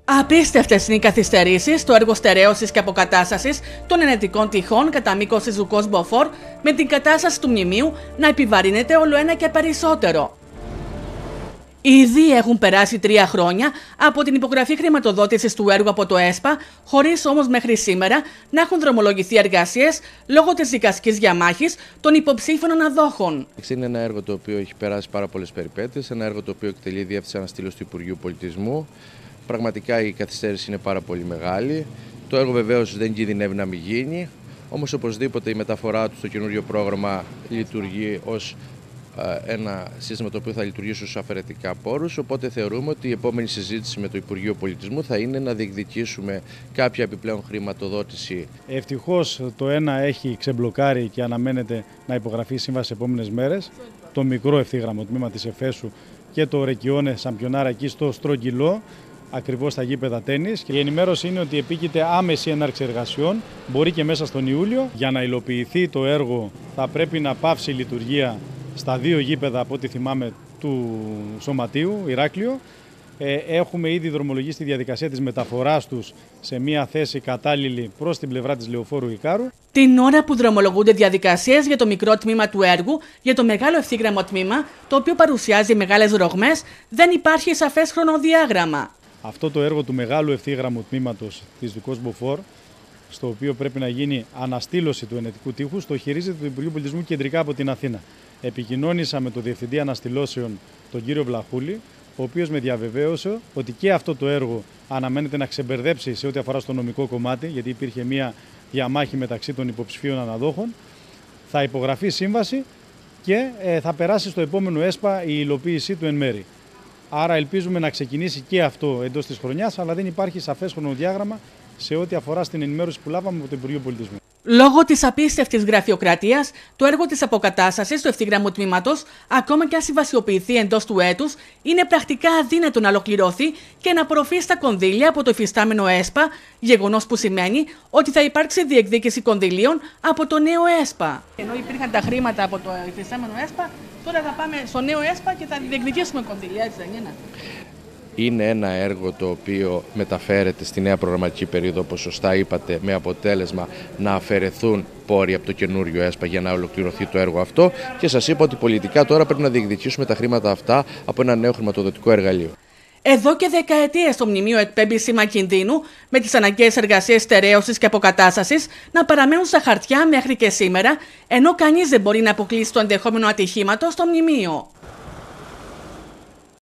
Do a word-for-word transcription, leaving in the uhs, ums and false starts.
Απίστευτες είναι οι καθυστερήσεις στο έργο στερέωσης και αποκατάστασης των ενετικών τυχών κατά μήκος της Ζουκός Μποφόρ, με την κατάσταση του μνημείου να επιβαρύνεται όλο ένα και περισσότερο. Ήδη έχουν περάσει τρία χρόνια από την υπογραφή χρηματοδότησης του έργου από το ΕΣΠΑ, χωρίς όμως μέχρι σήμερα να έχουν δρομολογηθεί εργασίες λόγω της δικαστικής διαμάχης των υποψήφιων αναδόχων. Είναι ένα έργο το οποίο έχει περάσει πάρα πολλές περιπέτειες, ένα έργο το οποίο εκτελεί η Διεύθυνση Αναστήλωσης του Υπουργείου Πολιτισμού. Πραγματικά η καθυστέρηση είναι πάρα πολύ μεγάλη. Το έργο βεβαίως δεν κινδυνεύει να μην γίνει, όμως οπωσδήποτε η μεταφορά του στο καινούριο πρόγραμμα λειτουργεί ως ένα σύστημα το οποίο θα λειτουργήσει ως αφαιρετικά πόρους, οπότε θεωρούμε ότι η επόμενη συζήτηση με το Υπουργείο Πολιτισμού θα είναι να διεκδικήσουμε κάποια επιπλέον χρηματοδότηση. Ευτυχώς το ένα έχει ξεμπλοκάρει και αναμένεται να υπογραφεί η σύμβαση τις επόμενες μέρες, το μικρό ευθύγραμμο τμήμα της Εφέσου και το Ρεκιόνε Σαμπιονάρα εκεί στο Στρογγυλό, ακριβώς στα γήπεδα τένις. Και η ενημέρωση είναι ότι επίκειται άμεση έναρξη εργασιών, μπορεί και μέσα στον Ιούλιο. Για να υλοποιηθεί το έργο θα πρέπει να πάυσει η λειτουργία στα δύο γήπεδα, από ό,τι θυμάμαι, του Σωματείου, Ηράκλειο. Ε, έχουμε ήδη δρομολογήσει τη διαδικασία της μεταφοράς τους σε μια θέση κατάλληλη προς την πλευρά της Λεωφόρου Ικάρου. Την ώρα που δρομολογούνται διαδικασίες για το μικρό τμήμα του έργου, για το μεγάλο ευθύγραμμο τμήμα, το οποίο παρουσιάζει μεγάλες ρογμές, δεν υπάρχει σαφές χρονοδιάγραμμα. Αυτό το έργο του μεγάλου ευθύγραμμου τμήματος της Ζουκός Μποφόρ, στο οποίο πρέπει να γίνει αναστήλωση του ενετικού τείχους, το χειρίζεται το Υπουργείο Πολιτισμού κεντρικά από την Αθήνα. Επικοινώνησα με τον Διευθυντή Αναστηλώσεων, τον κύριο Βλαχούλη, ο οποίος με διαβεβαίωσε ότι και αυτό το έργο αναμένεται να ξεμπερδέψει σε ό,τι αφορά στο νομικό κομμάτι, γιατί υπήρχε μια διαμάχη μεταξύ των υποψηφίων αναδόχων. Θα υπογραφεί σύμβαση και ε, θα περάσει στο επόμενο ΕΣΠΑ η υλοποίησή του εν μέρη. Άρα ελπίζουμε να ξεκινήσει και αυτό εντός της χρονιάς, αλλά δεν υπάρχει σαφές χρονοδιάγραμμα σε ό,τι αφορά στην ενημέρωση που λάβαμε από το Υπουργείο Πολιτισμού. Λόγω της απίστευτης γραφειοκρατίας, το έργο της αποκατάστασης του ευθύγραμμου τμήματος, ακόμα και αν συμβασιοποιηθεί εντός του έτους, είναι πρακτικά αδύνατο να ολοκληρωθεί και να απορροφεί στα κονδύλια από το υφιστάμενο ΕΣΠΑ, γεγονός που σημαίνει ότι θα υπάρξει διεκδίκηση κονδυλίων από το νέο ΕΣΠΑ. Ενώ υπήρχαν τα χρήματα από το υφιστάμενο ΕΣΠΑ, τώρα θα πάμε στο νέο ΕΣΠΑ και θα διεκδικήσουμε κονδύλια, έτσι δεν είναι? Είναι ένα έργο το οποίο μεταφέρεται στη νέα προγραμματική περίοδο, όπως σωστά είπατε, με αποτέλεσμα να αφαιρεθούν πόροι από το καινούριο ΕΣΠΑ για να ολοκληρωθεί το έργο αυτό. Και σας είπα ότι πολιτικά τώρα πρέπει να διεκδικήσουμε τα χρήματα αυτά από ένα νέο χρηματοδοτικό εργαλείο. Εδώ και δεκαετίες το μνημείο εκπέμπει σήμα κινδύνου, με τις αναγκαίες εργασίες στερέωσης και αποκατάστασης να παραμένουν στα χαρτιά μέχρι και σήμερα, ενώ κανείς δεν μπορεί να αποκλείσει το ενδεχόμενο ατυχήματος στο μνημείο.